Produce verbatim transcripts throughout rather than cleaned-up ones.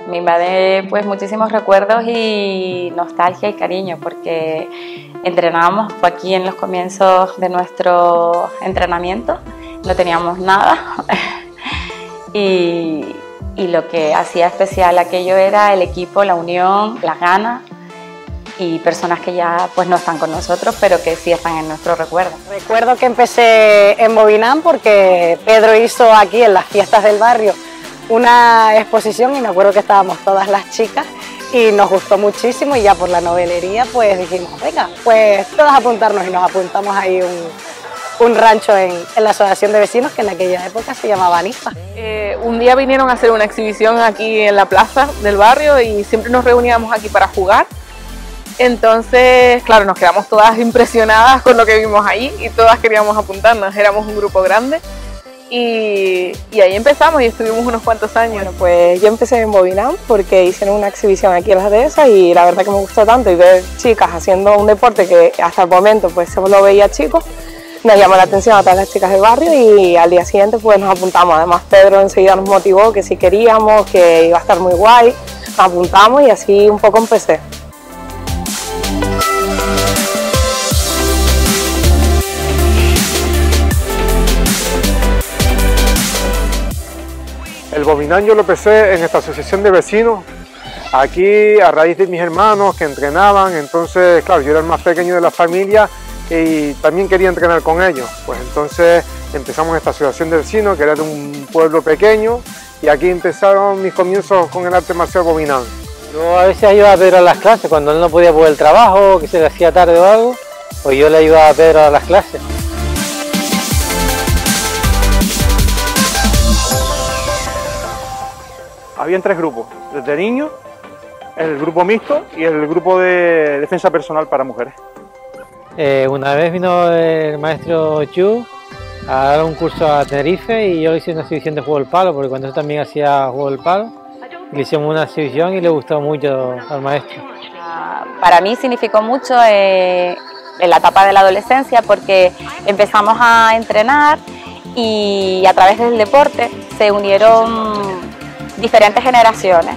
me invade pues muchísimos recuerdos y nostalgia y cariño, porque entrenábamos, fue aquí en los comienzos de nuestro entrenamiento, no teníamos nada y, y lo que hacía especial aquello era el equipo, la unión, las ganas y personas que ya pues no están con nosotros, pero que sí están en nuestro recuerdo. Recuerdo que empecé en Bobinam porque Pedro hizo aquí en las fiestas del barrio una exposición y me acuerdo que estábamos todas las chicas y nos gustó muchísimo y ya por la novelería pues dijimos, venga, pues todas apuntarnos y nos apuntamos ahí un, un rancho en, en la asociación de vecinos que en aquella época se llamaba ANIFA. Eh, un día vinieron a hacer una exhibición aquí en la plaza del barrio y siempre nos reuníamos aquí para jugar. Entonces, claro, nos quedamos todas impresionadas con lo que vimos ahí y todas queríamos apuntarnos, éramos un grupo grande y, y ahí empezamos y estuvimos unos cuantos años. Bueno, pues yo empecé en Bobinam porque hicieron una exhibición aquí en las dehesas y la verdad que me gustó tanto y ver chicas haciendo un deporte que hasta el momento pues se lo veía chicos, nos llamó la atención a todas las chicas del barrio y al día siguiente pues nos apuntamos. Además Pedro enseguida nos motivó que si queríamos, que iba a estar muy guay, nos apuntamos y así un poco empecé. El Bobinam yo lo empecé en esta asociación de vecinos, aquí a raíz de mis hermanos que entrenaban, entonces claro, yo era el más pequeño de la familia y también quería entrenar con ellos, pues entonces empezamos esta asociación de vecinos que era de un pueblo pequeño y aquí empezaron mis comienzos con el arte marcial Bobinam. Yo a veces ayudaba a Pedro a las clases, cuando él no podía por el trabajo, que se le hacía tarde o algo, pues yo le ayudaba a Pedro a las clases. Habían tres grupos, desde niños, el grupo mixto y el grupo de defensa personal para mujeres. Eh, una vez vino el maestro Chu a dar un curso a Tenerife y yo le hice una exhibición de juego del palo, porque cuando yo también hacía juego del palo, le hicimos una exhibición y le gustó mucho al maestro. Para mí significó mucho eh, en la etapa de la adolescencia porque empezamos a entrenar y a través del deporte se unieron diferentes generaciones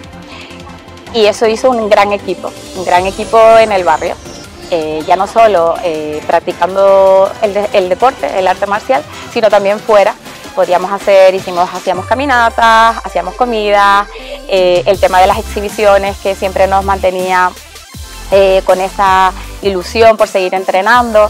y eso hizo un gran equipo, un gran equipo en el barrio, eh, ya no solo eh, practicando el, de, el deporte, el arte marcial, sino también fuera. Podíamos hacer, hicimos, hacíamos caminatas, hacíamos comida, eh, el tema de las exhibiciones que siempre nos mantenía eh, con esa ilusión por seguir entrenando.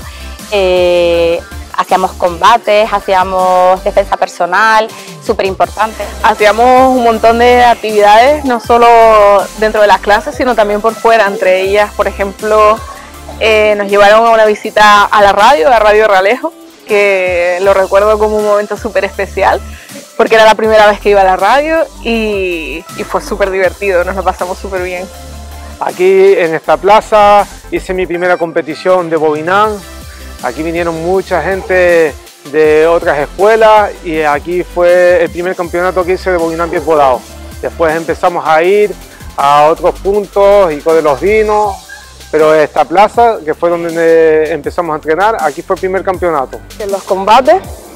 Eh, Hacíamos combates, hacíamos defensa personal, súper importante. Hacíamos un montón de actividades, no solo dentro de las clases, sino también por fuera. Entre ellas, por ejemplo, eh, nos llevaron a una visita a la radio, a Radio Realejo, que lo recuerdo como un momento súper especial, porque era la primera vez que iba a la radio y, y fue súper divertido, nos lo pasamos súper bien. Aquí en esta plaza hice mi primera competición de Bobinam. Aquí vinieron mucha gente de otras escuelas y aquí fue el primer campeonato que hice de Bobinam pies volados. Después empezamos a ir a otros puntos, Ico de los Vinos, pero esta plaza, que fue donde empezamos a entrenar, aquí fue el primer campeonato. En los combates,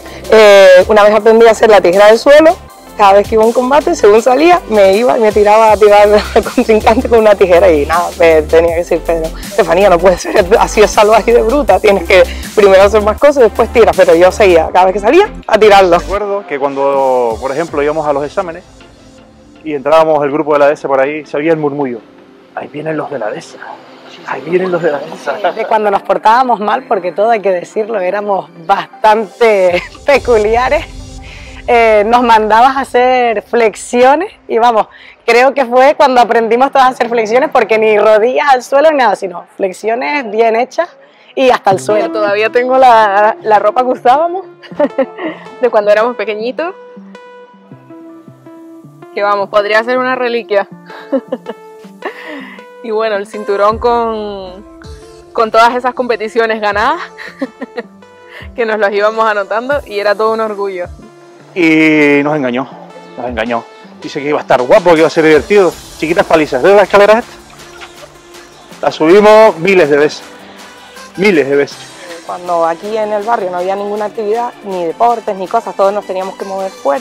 eh, una vez aprendí a hacer la tijera del suelo. Cada vez que iba a un combate, según salía, me iba y me tiraba a tirar al contrincante con una tijera y nada, me tenía que decir, Pedro, Estefanía, no puede ser así de salvaje y de bruta, tienes que primero hacer más cosas y después tiras, pero yo seguía, cada vez que salía, a tirarlo. Recuerdo que cuando, por ejemplo, íbamos a los exámenes y entrábamos el grupo de la D E S por ahí, se oía el murmullo, ahí vienen los de la D E S, ahí vienen los de la D E S. De cuando nos portábamos mal, porque todo hay que decirlo, éramos bastante peculiares. Eh, nos mandabas a hacer flexiones y vamos, creo que fue cuando aprendimos todas a hacer flexiones porque ni rodillas al suelo ni nada, sino flexiones bien hechas y hasta el suelo. Yo todavía tengo la, la ropa que usábamos de cuando éramos pequeñitos, que vamos, podría ser una reliquia. Y bueno, el cinturón con, con todas esas competiciones ganadas, que nos los íbamos anotando y era todo un orgullo. Y nos engañó, nos engañó. Dice que iba a estar guapo, que iba a ser divertido. Chiquitas palizas. ¿Ves las escaleras estas? Las subimos miles de veces, miles de veces. Cuando aquí en el barrio no había ninguna actividad, ni deportes, ni cosas, todos nos teníamos que mover fuera,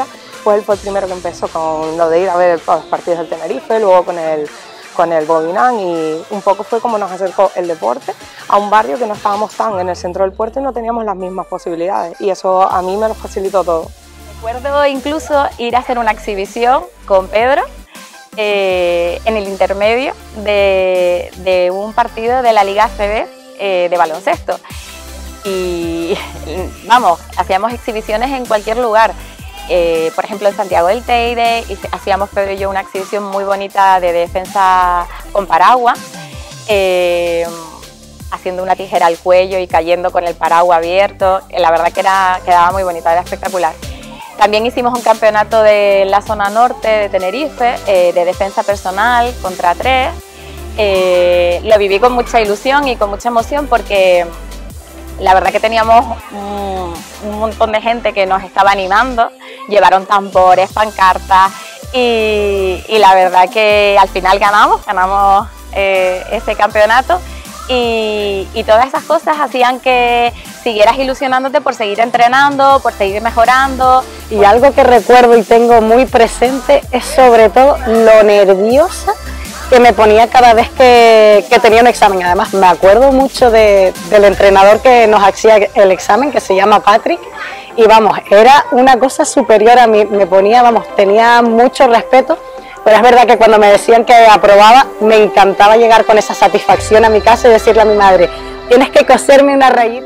pues él fue el primero que empezó con lo de ir a ver los partidos del Tenerife, luego con el, con el Bobinán, y un poco fue como nos acercó el deporte a un barrio que no estábamos tan en el centro del puerto y no teníamos las mismas posibilidades, y eso a mí me lo facilitó todo. Recuerdo incluso ir a hacer una exhibición con Pedro eh, en el intermedio de, de un partido de la Liga A C B eh, de baloncesto. Y vamos, hacíamos exhibiciones en cualquier lugar, eh, por ejemplo en Santiago del Teide, y hacíamos Pedro y yo una exhibición muy bonita de defensa con paraguas, eh, haciendo una tijera al cuello y cayendo con el paraguas abierto. La verdad que era, quedaba muy bonita, era espectacular. También hicimos un campeonato de la zona norte de Tenerife, eh, de defensa personal contra tres. Eh, lo viví con mucha ilusión y con mucha emoción porque la verdad que teníamos un, un montón de gente que nos estaba animando, llevaron tambores, pancartas y, y la verdad que al final ganamos, ganamos eh, ese campeonato y, y todas esas cosas hacían que siguieras ilusionándote por seguir entrenando, por seguir mejorando. Y algo que recuerdo y tengo muy presente es sobre todo lo nerviosa que me ponía cada vez que, que tenía un examen. Además me acuerdo mucho de, del entrenador que nos hacía el examen, que se llama Patrick, y vamos, era una cosa superior a mí, me ponía, vamos, tenía mucho respeto, pero es verdad que cuando me decían que aprobaba, me encantaba llegar con esa satisfacción a mi casa y decirle a mi madre, tienes que coserme una rayita.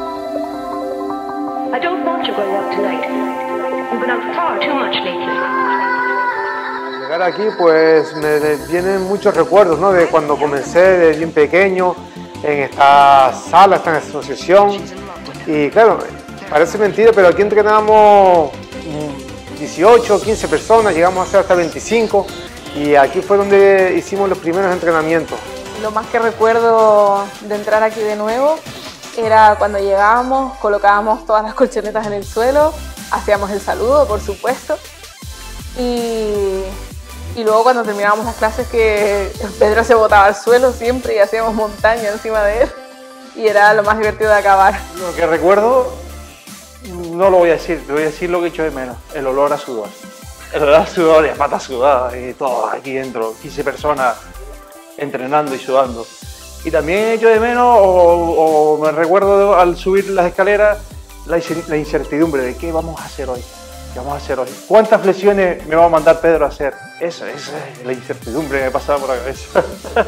I don't want to grow up tonight. You've been out far too much lately. Llegar aquí pues me vienen muchos recuerdos, ¿no? De cuando comencé de bien pequeño en esta sala, esta asociación, y claro, parece mentira, pero aquí entrenamos dieciocho, quince personas, llegamos a ser hasta veinticinco, y aquí fue donde hicimos los primeros entrenamientos. Lo más que recuerdo de entrar aquí de nuevo era cuando llegábamos, colocábamos todas las colchonetas en el suelo, hacíamos el saludo, por supuesto, y Y luego cuando terminábamos las clases que Pedro se botaba al suelo siempre y hacíamos montaña encima de él y era lo más divertido de acabar. Lo que recuerdo, no lo voy a decir, te voy a decir lo que echo de menos, el olor a sudor. El olor a sudor y a patas sudadas y todo aquí dentro, quince personas entrenando y sudando. Y también echo de menos, o, o me recuerdo al subir las escaleras, la, la incertidumbre de qué vamos a hacer hoy. ¿Qué vamos a hacer hoy? ¿Cuántas flexiones me va a mandar Pedro a hacer? Esa, esa es la incertidumbre que me pasaba por la cabeza.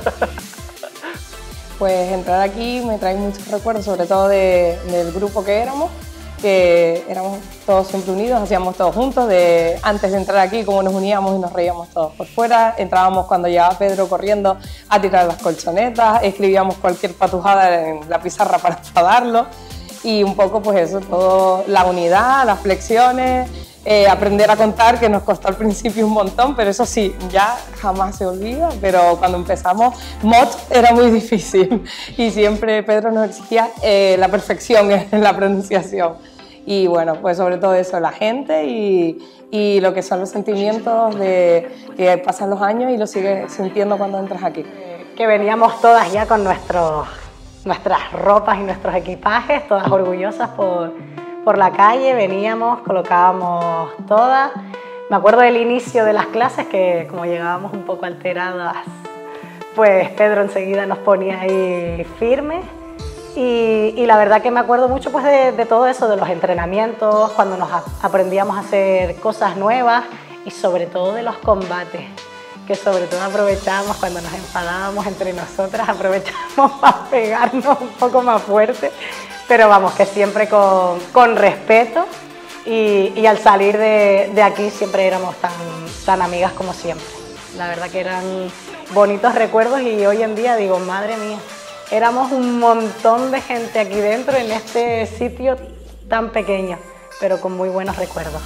Pues entrar aquí me trae muchos recuerdos, sobre todo de, del grupo que éramos, que éramos todos siempre unidos, hacíamos todos juntos, de antes de entrar aquí, cómo nos uníamos y nos reíamos todos por fuera, entrábamos cuando llegaba Pedro corriendo a tirar las colchonetas, escribíamos cualquier patujada en la pizarra para enfadarlo, y un poco pues eso, todo, la unidad, las flexiones, Eh, aprender a contar, que nos costó al principio un montón, pero eso sí, ya jamás se olvida, pero cuando empezamos, M O T era muy difícil y siempre Pedro nos exigía eh, la perfección en la pronunciación. Y bueno, pues sobre todo eso, la gente y, y lo que son los sentimientos de que pasan los años y lo sigues sintiendo cuando entras aquí. Que veníamos todas ya con nuestros, nuestras ropas y nuestros equipajes, todas orgullosas por... por la calle, veníamos, colocábamos todas. Me acuerdo del inicio de las clases que como llegábamos un poco alteradas, pues Pedro enseguida nos ponía ahí firmes y, y la verdad que me acuerdo mucho pues de, de todo eso, de los entrenamientos, cuando nos a, aprendíamos a hacer cosas nuevas y sobre todo de los combates, que sobre todo aprovechábamos cuando nos enfadábamos entre nosotras, aprovechábamos para pegarnos un poco más fuerte. Pero vamos, que siempre con, con respeto y, y al salir de, de aquí siempre éramos tan, tan amigas como siempre. La verdad que eran bonitos recuerdos y hoy en día digo, madre mía, éramos un montón de gente aquí dentro en este sitio tan pequeño, pero con muy buenos recuerdos.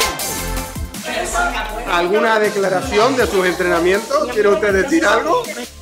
¿Alguna declaración de sus entrenamientos? ¿Quiere usted decir algo?